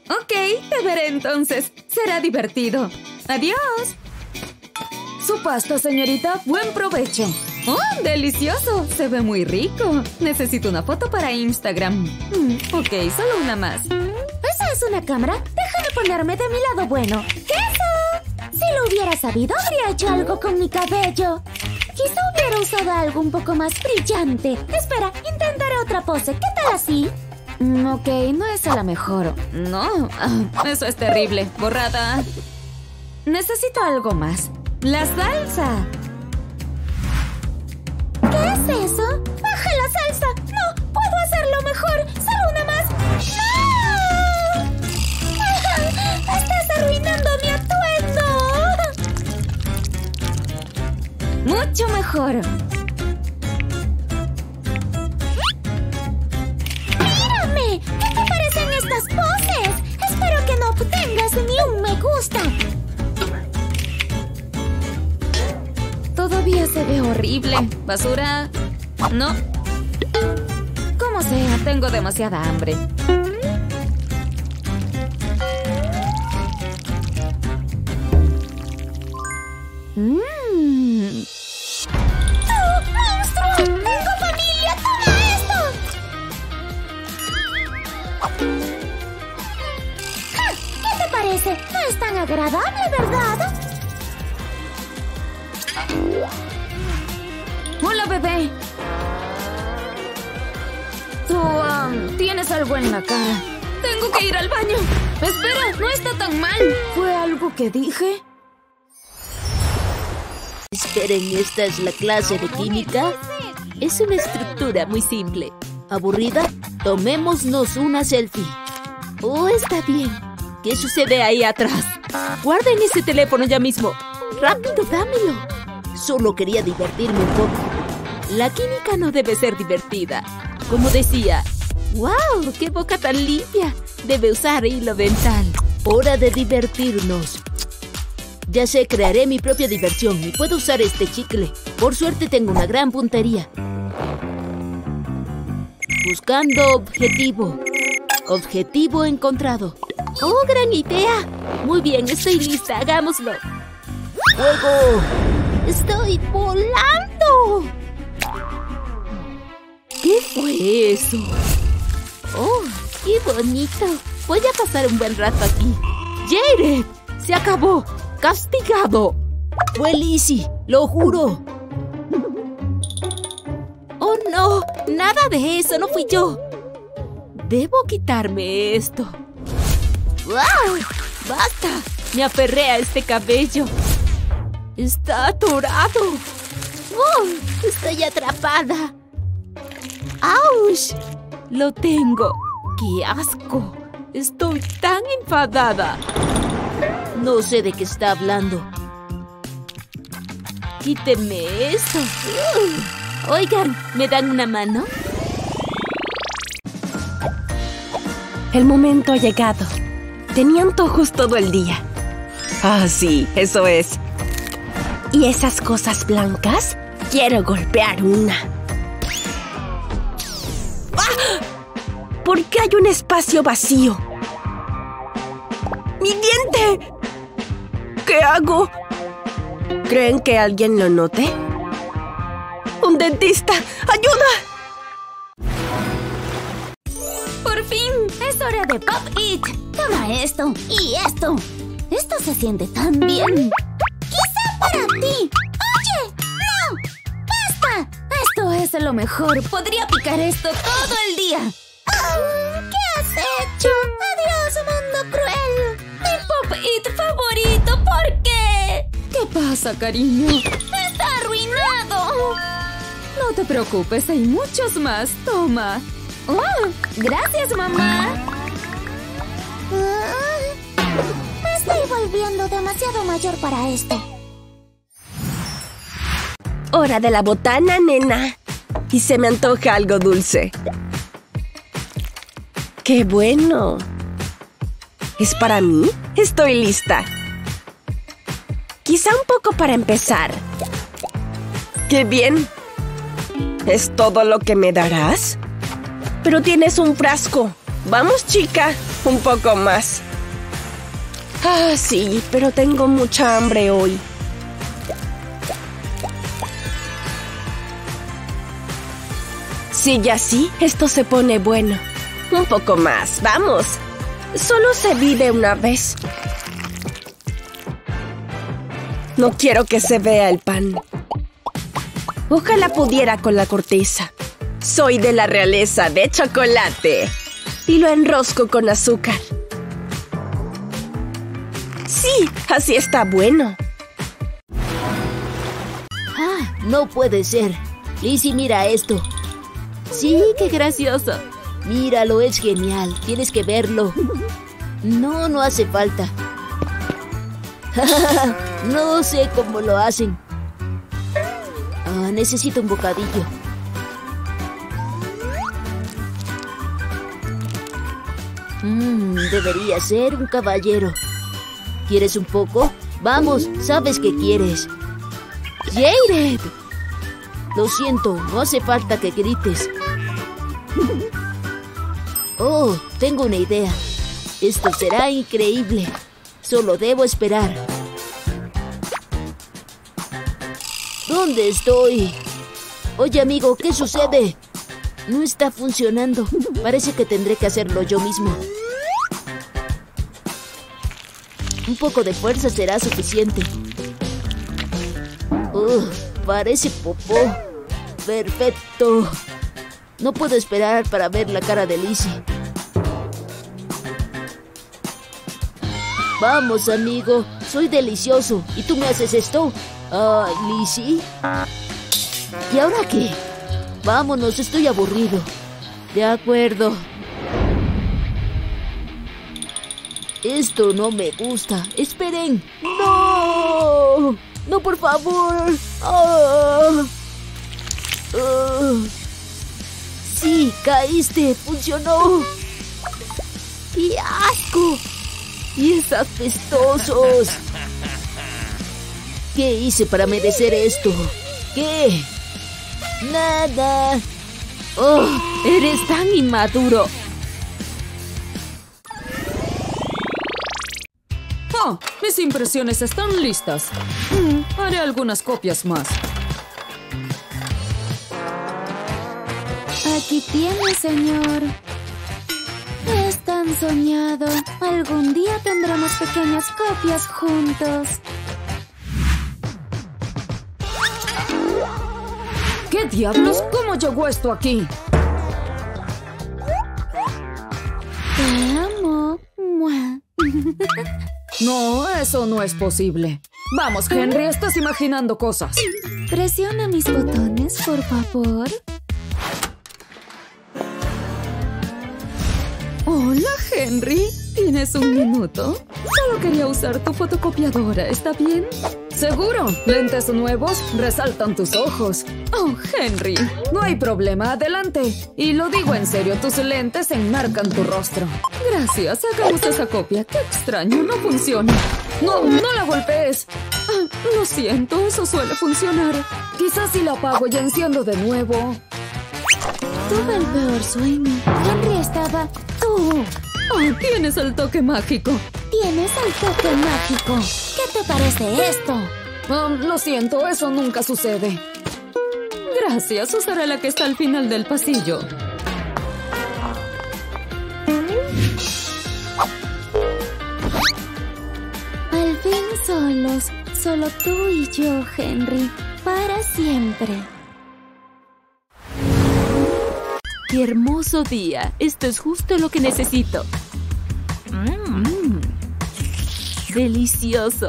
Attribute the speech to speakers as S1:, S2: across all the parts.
S1: Ok, te veré entonces. Será divertido. Adiós. Su pasta, señorita. Buen provecho. ¡Oh, delicioso! Se ve muy rico. Necesito una foto para Instagram. Ok, solo una más.
S2: ¿Esa es una cámara? Déjame ponerme de mi lado bueno. ¡Queso! Si lo hubiera sabido, habría hecho algo con mi cabello. Quizá hubiera usado algo un poco más brillante. Espera, intentaré otra pose. ¿Qué tal así?
S1: Ok, no es la mejor. No, eso es terrible. Borrada. Necesito algo más. ¡La salsa!
S2: ¿Qué es eso? ¡Baja la salsa! ¡No! ¡Puedo hacerlo mejor! ¡Solo una más! ¡No! ¡Estás arruinando mi atuendo!
S1: ¡Mucho mejor!
S2: ¡Mírame! ¿Qué te parecen estas poses? Espero que no obtengas ni un me gusta.
S1: Todavía se ve horrible. ¿Basura? No. Como sea, tengo demasiada hambre.
S2: ¡Tú, monstruo! ¡Tengo familia! ¡Toma esto! ¡Ja! ¿Qué te parece? No es tan agradable, ¿verdad?
S1: ¡Hola, bebé! Tú, tienes algo en la cara. Tengo que ir al baño. Espera, no está tan mal. ¿Fue algo que dije?
S3: Esperen, ¿esta es la clase de química? Es una estructura muy simple. ¿Aburrida? Tomémonos una selfie. Oh, está bien. ¿Qué sucede ahí atrás? Guarden ese teléfono ya mismo. ¡Rápido, dámelo! Solo quería divertirme un poco. La química no debe ser divertida. Como decía, ¡wow! ¡Qué boca tan limpia! Debe usar hilo dental. Hora de divertirnos. Ya sé, crearé mi propia diversión y puedo usar este chicle. Por suerte tengo una gran puntería. Buscando objetivo. Objetivo encontrado. ¡Oh, gran idea! Muy bien, estoy lista. Hagámoslo. ¡Fuego! ¡Estoy volando! ¿Qué fue eso? ¡Oh, qué bonito! Voy a pasar un buen rato aquí. ¡Jared! ¡Se acabó! ¡Castigado! Fue Lizzie, lo juro. ¡Oh, no! ¡Nada de eso! ¡No fui yo! Debo quitarme esto. ¡Wow! ¡Basta! Me aferré a este cabello. ¡Está atorado! ¡Oh! ¡Estoy atrapada! ¡Auch! ¡Lo tengo! ¡Qué asco! ¡Estoy tan enfadada! No sé de qué está hablando. ¡Quíteme esto! Oigan, ¿me dan una mano?
S4: El momento ha llegado. Tenía antojos todo el día. Ah, sí, eso es. ¿Y esas cosas blancas? Quiero golpear una. ¡Ah! ¿Por qué hay un espacio vacío? ¡Mi diente! ¿Qué hago? ¿Creen que alguien lo note? ¡Un dentista! ¡Ayuda!
S2: ¡Por fin! ¡Es hora de Pop It! ¡Toma esto! ¡Y esto! ¡Esto se siente tan bien! ¡Quizá para ti! ¡Oye! ¡No! ¡Basta!
S1: Esto es lo mejor. Podría picar esto todo el día.
S2: ¿Qué has hecho? ¡Adiós, mundo cruel!
S1: Mi Pop It favorito. ¿Por qué? ¿Qué pasa, cariño?
S2: ¡Está arruinado!
S1: No te preocupes, hay muchos más. Toma. ¡Oh! ¡Gracias, mamá!
S2: Me estoy volviendo demasiado mayor para esto.
S4: Hora de la botana, nena. Y se me antoja algo dulce. ¡Qué bueno! ¿Es para mí? Estoy lista. Quizá un poco para empezar. ¡Qué bien! ¿Es todo lo que me darás? Pero tienes un frasco. ¡Vamos, chica! Un poco más. Ah, sí, pero tengo mucha hambre hoy. Sigue así, esto se pone bueno. Un poco más, vamos. Solo se vive una vez. No quiero que se vea el pan. Ojalá pudiera con la corteza. Soy de la realeza de chocolate. Y lo enrosco con azúcar. Sí, así está bueno.
S3: ¡Ah! No puede ser. Lizzie, mira esto. Sí, qué gracioso. Míralo, es genial. Tienes que verlo. No, no hace falta. No sé cómo lo hacen. Ah, necesito un bocadillo. Debería ser un caballero. ¿Quieres un poco? Vamos, sabes que quieres. ¡Jared! Lo siento, no hace falta que grites. Oh, tengo una idea. Esto será increíble. Solo debo esperar. ¿Dónde estoy? Oye, amigo, ¿qué sucede? No está funcionando. Parece que tendré que hacerlo yo mismo. Un poco de fuerza será suficiente. Parece popó. Perfecto. No puedo esperar para ver la cara de Lizzie. Vamos, amigo. Soy delicioso. ¿Y tú me haces esto? ¿Lizzie? ¿Y ahora qué? Vámonos, estoy aburrido. De acuerdo. Esto no me gusta. ¡Esperen! ¡No! ¡No, por favor! ¡Sí, caíste! ¡Funcionó! ¡Qué asco! ¡Y es apestosos! ¿Qué hice para merecer esto? ¿Qué? Nada. ¡Oh! ¡Eres tan inmaduro!
S1: ¡Oh! Mis impresiones están listas. Haré algunas copias más.
S2: Aquí tiene, señor. Es tan soñado. Algún día tendremos pequeñas copias juntos.
S1: ¿Qué diablos? ¿Cómo llegó esto aquí?
S2: Te amo. ¡Mua!
S1: No, eso no es posible. Vamos, Henry, estás imaginando cosas.
S2: Presiona mis botones, por favor.
S1: Hola, Henry. ¿Tienes un minuto? Solo quería usar tu fotocopiadora, ¿está bien? ¿Seguro? ¿Lentes nuevos? Resaltan tus ojos. Oh, Henry. No hay problema, adelante. Y lo digo en serio, tus lentes enmarcan tu rostro. Gracias, hagamos esa copia. Qué extraño, no funciona. No, no la golpees. Lo siento, eso suele funcionar. Quizás si la apago y enciendo de nuevo.
S2: Tuve el peor sueño. Henry estaba... ¡Tú!
S1: Oh, tienes el toque mágico.
S2: Tienes el toque mágico. ¿Qué te parece esto?
S1: Lo siento, eso nunca sucede. Gracias, usaré la que está al final del pasillo.
S2: Al fin solos. Solo tú y yo, Henry. Para siempre.
S3: ¡Qué hermoso día! Esto es justo lo que necesito. ¡Delicioso!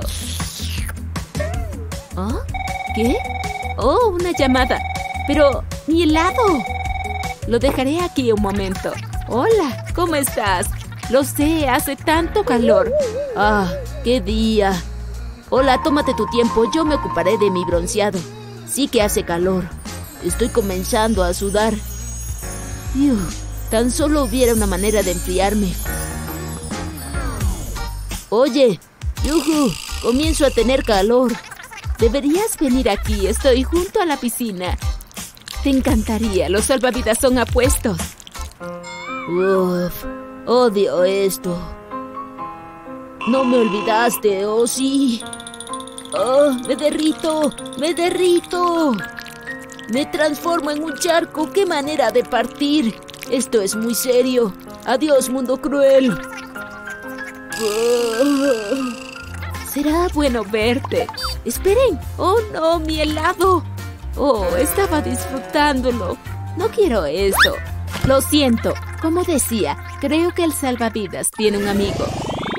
S3: ¿Ah? ¿Qué? ¡Oh, una llamada! ¡Pero mi helado! Lo dejaré aquí un momento. ¡Hola! ¿Cómo estás? Lo sé, hace tanto calor. ¡Ah! ¡Qué día! Hola, tómate tu tiempo. Yo me ocuparé de mi bronceado. Sí que hace calor. Estoy comenzando a sudar. Tan solo hubiera una manera de enfriarme. Oye, ¡yujú! Comienzo a tener calor. Deberías venir aquí, estoy junto a la piscina. Te encantaría, los salvavidas son apuestos. Uf, Odio esto. No me olvidaste, ¿oh sí? ¡Oh, me derrito! ¡Me derrito! Me transformo en un charco. ¡Qué manera de partir! Esto es muy serio. Adiós, mundo cruel. Será bueno verte. Esperen. ¡Oh, no, mi helado! Oh, estaba disfrutándolo. No quiero esto. Lo siento. Como decía, creo que el salvavidas tiene un amigo.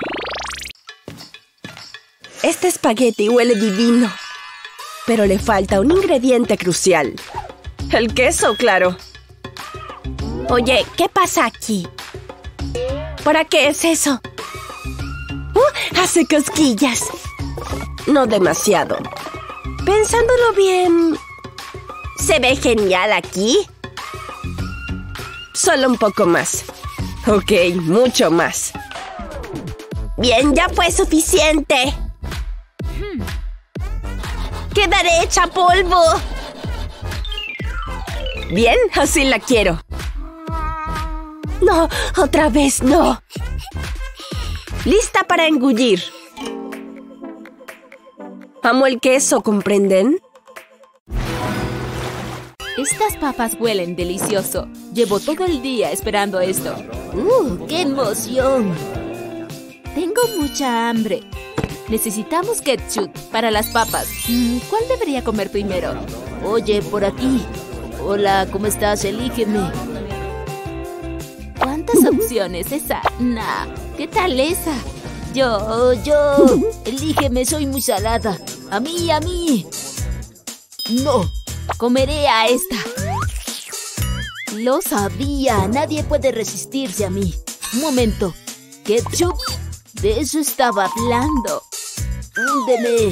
S4: Este espagueti huele divino. Pero le falta un ingrediente crucial. El queso, claro. Oye, ¿qué pasa aquí? ¿Para qué es eso? Hace cosquillas. No demasiado. Pensándolo bien, ¿se ve genial aquí? Solo un poco más. Ok, mucho más. Bien, ya fue suficiente. Quedaré hecha polvo. Bien, así la quiero. No, otra vez no. Lista para engullir. Amo el queso, ¿comprenden?
S3: Estas papas huelen delicioso. Llevo todo el día esperando esto. ¡Qué emoción! Tengo mucha hambre. Necesitamos ketchup para las papas. ¿Cuál debería comer primero? Oye, por aquí. Hola, ¿cómo estás? Elígeme. ¿Cuántas opciones? Esa. Nah. ¿Qué tal esa? Yo. Elígeme, soy muy salada. A mí. No. Comeré a esta. Lo sabía. Nadie puede resistirse a mí. Un momento. ¿Ketchup? De eso estaba hablando. Húndeme.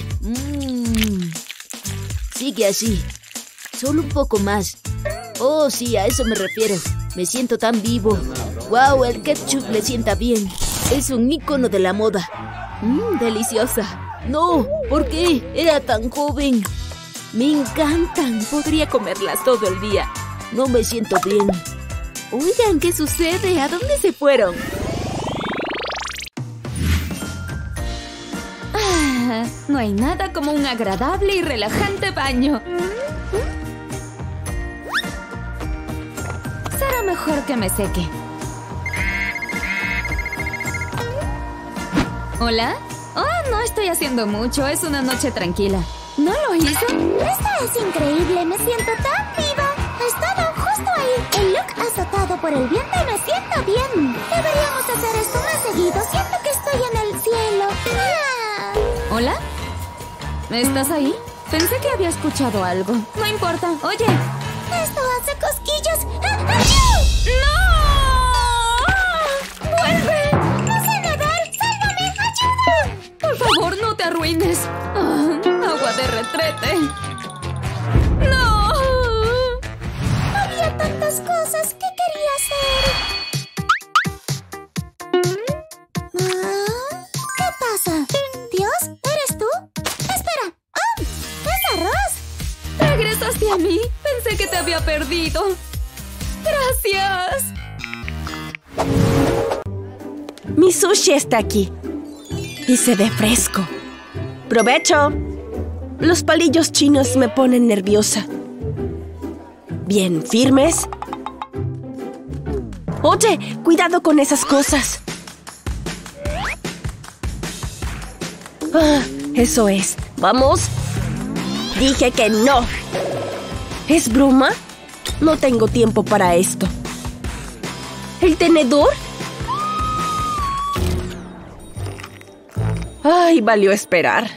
S3: Sigue así. Solo un poco más. Oh, sí, a eso me refiero. Me siento tan vivo. Wow, el ketchup le sienta bien. Es un ícono de la moda. Deliciosa. No, ¿por qué? Era tan joven. Me encantan. Podría comerlas todo el día. No me siento bien. Oigan, ¿qué sucede? ¿A dónde se fueron?
S1: No hay nada como un agradable y relajante baño. Será mejor que me seque. ¿Hola? Oh, no estoy haciendo mucho. Es una noche tranquila. ¿No lo hizo?
S2: Esto es increíble. Me siento tan viva. He estado justo ahí. El look azotado por el viento y me siento bien. Deberíamos hacer esto más seguido. Siento que estoy en el cielo.
S1: ¿Hola? ¿Estás ahí? Pensé que había escuchado algo. No importa. Oye.
S2: Esto hace cosquillas.
S1: ¡No! ¡Vuelve!
S2: ¡No sé nadar! ¡Sálvame! ¡Ayuda!
S1: Por favor, no te arruines. Agua de retrete. ¡No!
S2: Había tantas cosas que quería hacer. ¿Qué pasa? ¿Dios? ¿Eres tú? ¡Espera! ¡Oh! ¡Es arroz!
S1: ¿Regresaste a mí? Pensé que te había perdido. ¡Gracias!
S4: Mi sushi está aquí. Y se ve fresco. ¡Provecho! Los palillos chinos me ponen nerviosa. Bien, ¿firmes? Oye, cuidado con esas cosas. Eso es. ¿Vamos? Dije que no. ¿Es broma? No tengo tiempo para esto. ¿El tenedor? Ay, valió esperar.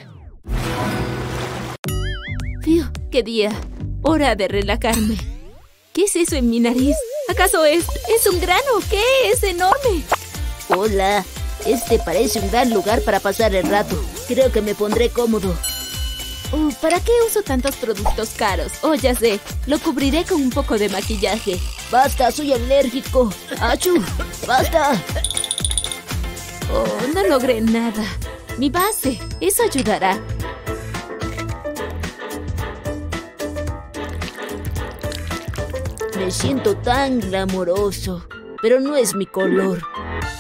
S3: ¡Qué día! Hora de relajarme. ¿Qué es eso en mi nariz? ¿Acaso es un grano? ¿Qué? ¡Es enorme! Hola. Este parece un gran lugar para pasar el rato. Creo que me pondré cómodo. ¿Para qué uso tantos productos caros? Oh, ya sé. Lo cubriré con un poco de maquillaje. ¡Basta! ¡Soy alérgico! ¡Achú! ¡Basta! Oh, no logré nada. Mi base. Eso ayudará. Me siento tan glamoroso. Pero no es mi color.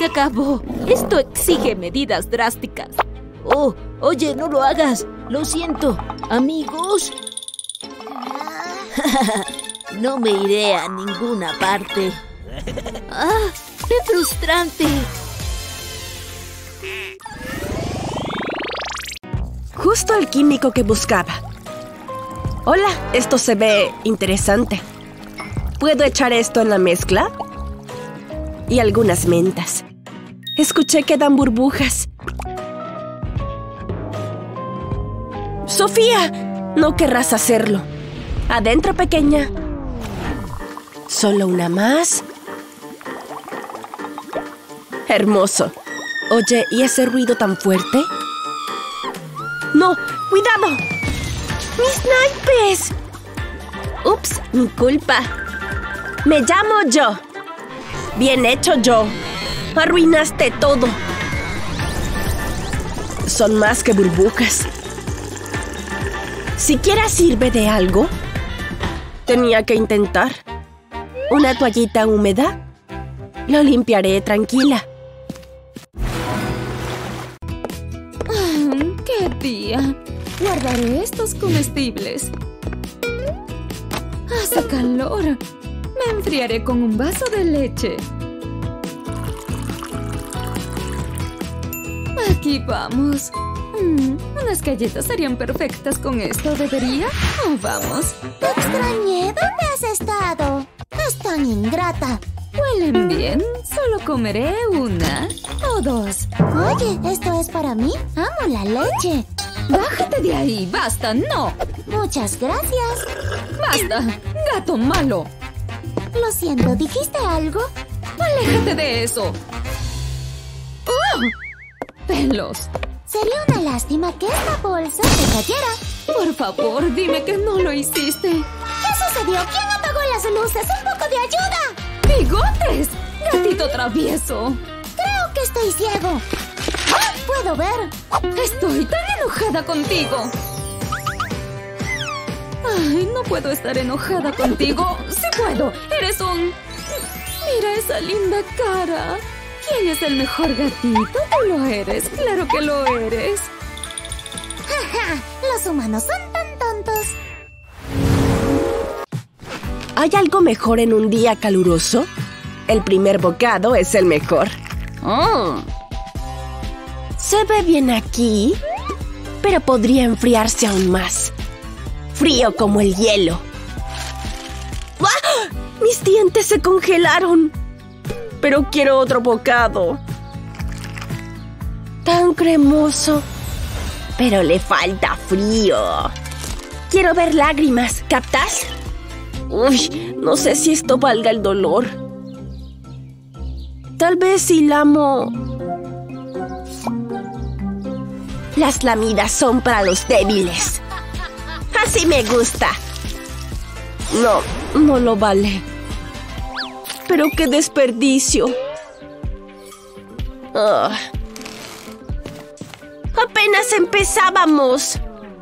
S3: Se acabó. Esto exige medidas drásticas. Oh, oye, no lo hagas. Lo siento, amigos. No me iré a ninguna parte. ¡Ah! ¡Qué frustrante!
S4: Justo el químico que buscaba. Hola, esto se ve interesante. ¿Puedo echar esto en la mezcla? Y algunas mentas. Escuché que dan burbujas. ¡Sofía! No querrás hacerlo. Adentro, pequeña. Solo una más. Hermoso. Oye, ¿y ese ruido tan fuerte? ¡No! ¡Cuidado! ¡Mis naipes! ¡Ups! Mi culpa. Me llamo Jo. Bien hecho, Jo. Arruinaste todo. Son más que burbujas. ¿Siquiera sirve de algo? Tenía que intentar. ¿Una toallita húmeda? Lo limpiaré tranquila.
S1: ¡Qué día! Guardaré estos comestibles. ¡Hace calor! Me enfriaré con un vaso de leche. Aquí vamos. Unas galletas serían perfectas con esto, ¿debería? Oh, vamos.
S2: Te extrañé. ¿Dónde has estado? Es tan ingrata.
S1: Huelen bien. Solo comeré una o dos.
S2: Oye, ¿esto es para mí? Amo la leche.
S1: ¡Bájate de ahí! ¡Basta! ¡No!
S2: Muchas gracias.
S1: ¡Basta! ¡Gato malo!
S2: Lo siento, ¿dijiste algo?
S1: ¡Aléjate de eso! ¡Pelos!
S2: Sería una lástima que esta bolsa se cayera.
S1: Por favor, dime que no lo hiciste.
S2: ¿Qué sucedió? ¿Quién apagó las luces? ¡Un poco de ayuda!
S1: ¡Bigotes! ¡Gatito travieso!
S2: Creo que estoy ciego. ¡Ah! ¡Puedo ver!
S1: Estoy tan enojada contigo. Ay, no puedo estar enojada contigo. ¡Sí puedo! ¡Eres un... Mira esa linda cara! ¿Quién es el mejor gatito? Tú lo eres. ¡Claro que lo eres!
S2: ¡Ja, ja! Los humanos son tan tontos.
S4: ¿Hay algo mejor en un día caluroso? El primer bocado es el mejor. Se ve bien aquí, pero podría enfriarse aún más. Frío como el hielo. ¡Ah! ¡Mis dientes se congelaron! Pero quiero otro bocado. Tan cremoso. Pero le falta frío. Quiero ver lágrimas, ¿captas? Uy, no sé si esto valga el dolor. Tal vez si lamo... Las lamidas son para los débiles. Así me gusta. No lo vale. Pero qué desperdicio. Apenas empezábamos.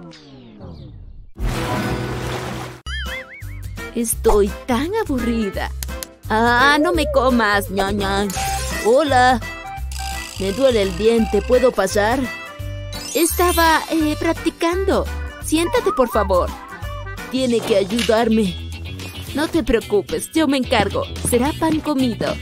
S3: Estoy tan aburrida. ¡Ah, no me comas, ñaña! ¡Hola! Me duele el diente, ¿puedo pasar? Estaba practicando. Siéntate, por favor. Tiene que ayudarme. No te preocupes, yo me encargo. Será pan comido.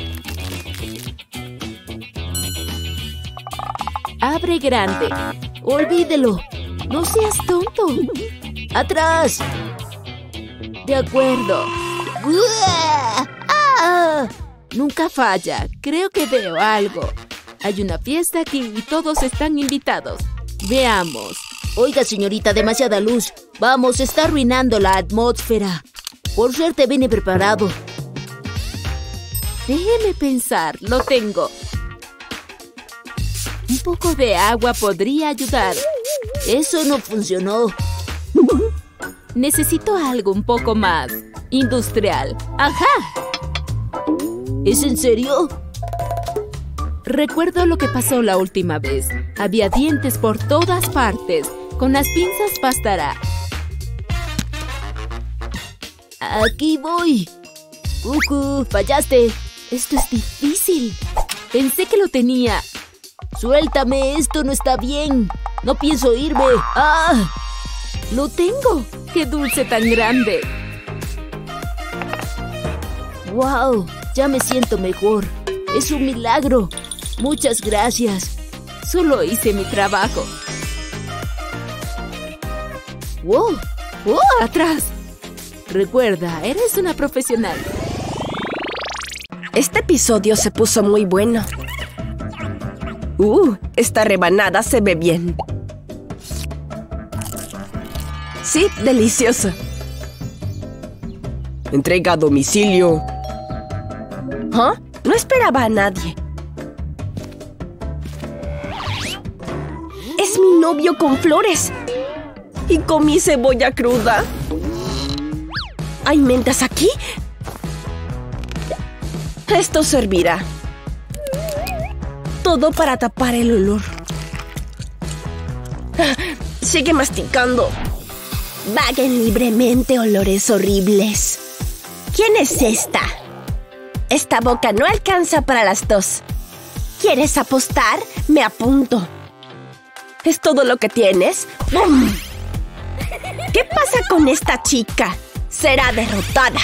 S3: Abre grande. Olvídelo. No seas tonto. ¡Atrás! De acuerdo. ¡Ah! Nunca falla. Creo que veo algo. Hay una fiesta aquí y todos están invitados. Veamos. Oiga, señorita, demasiada luz. Vamos, está arruinando la atmósfera. Por suerte vine preparado. Déjeme pensar, lo tengo. Un poco de agua podría ayudar. Eso no funcionó. Necesito algo un poco más industrial. ¡Ajá! ¿Es en serio? Recuerdo lo que pasó la última vez. Había dientes por todas partes. Con las pinzas bastará. Aquí voy. Fallaste. Esto es difícil. Pensé que lo tenía. Suéltame, esto no está bien. No pienso irme. ¡Ah! ¡Lo tengo! ¡Qué dulce tan grande! ¡Wow! Ya me siento mejor. Es un milagro. Muchas gracias. Solo hice mi trabajo. ¡Wow! ¡Oh! ¡Atrás! Recuerda, eres una profesional.
S4: Este episodio se puso muy bueno. Esta rebanada se ve bien. Sí, delicioso. Entrega a domicilio. ¿Ah? No esperaba a nadie. Es mi novio con flores. Y comí cebolla cruda. ¿Hay mentas aquí? Esto servirá. Todo para tapar el olor. Sigue masticando. Vaguen libremente olores horribles. ¿Quién es esta? Esta boca no alcanza para las dos. ¿Quieres apostar? Me apunto. ¿Es todo lo que tienes? ¡Bum! ¿Qué pasa con esta chica? Será derrotada.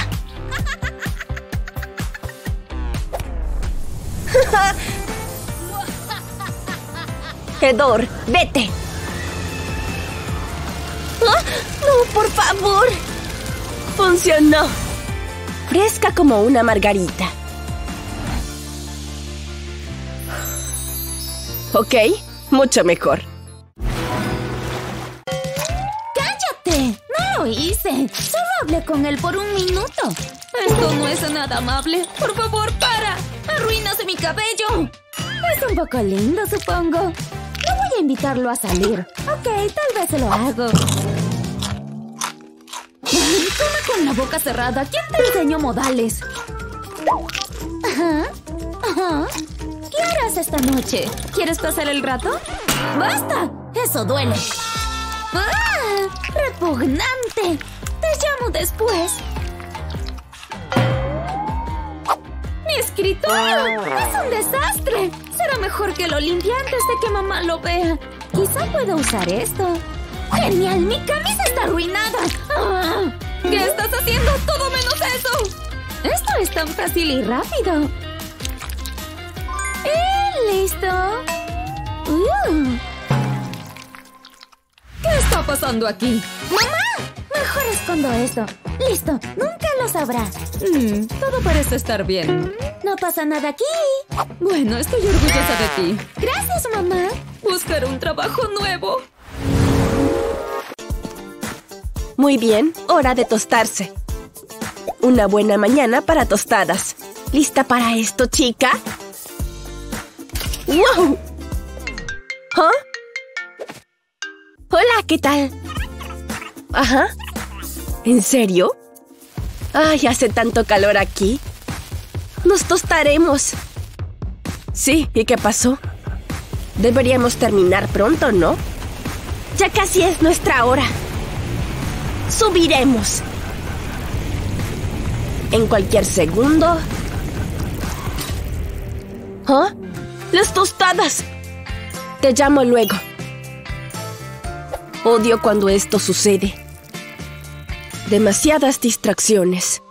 S4: Hedor, vete. No, por favor. Funcionó. Fresca como una margarita. Ok, mucho mejor.
S2: ¡Cállate! No lo hice. Solo hablé con él por un minuto.
S1: Esto no es nada amable. Por favor, para. Arruinas mi cabello.
S2: Es un poco lindo, supongo. No voy a invitarlo a salir. Ok, tal vez se lo hago.
S1: Come con la boca cerrada. ¿Quién te enseñó modales?
S2: Ajá. ¿Qué harás esta noche?
S1: ¿Quieres pasar el rato?
S2: ¡Basta! ¡Eso duele! ¡Ah! ¡Repugnante! Te llamo después.
S1: ¡Mi escritorio! ¡Es un desastre! Será mejor que lo limpie antes de que mamá lo vea.
S2: Quizá pueda usar esto.
S1: ¡Genial! ¡Mi camisa está arruinada! ¡Ah! ¿Qué estás haciendo? ¡Todo menos eso!
S2: Esto es tan fácil y rápido. ¡Listo!
S1: ¿Qué está pasando aquí?
S2: ¡Mamá! Mejor escondo esto. ¡Listo! Nunca lo sabrá.
S1: Todo parece estar bien.
S2: No pasa nada aquí.
S1: Bueno, estoy orgullosa de ti.
S2: Gracias, mamá.
S1: Buscar un trabajo nuevo.
S4: Muy bien, hora de tostarse. Una buena mañana para tostadas. ¿Lista para esto, chica? ¡Wow! ¿Ah? Hola, ¿qué tal? Ajá. ¿En serio? Ay, hace tanto calor aquí. Nos tostaremos. Sí, ¿y qué pasó? Deberíamos terminar pronto, ¿no? Ya casi es nuestra hora. Subiremos. En cualquier segundo. ¿Ah? ¡Las tostadas! Te llamo luego. Odio cuando esto sucede. Demasiadas distracciones.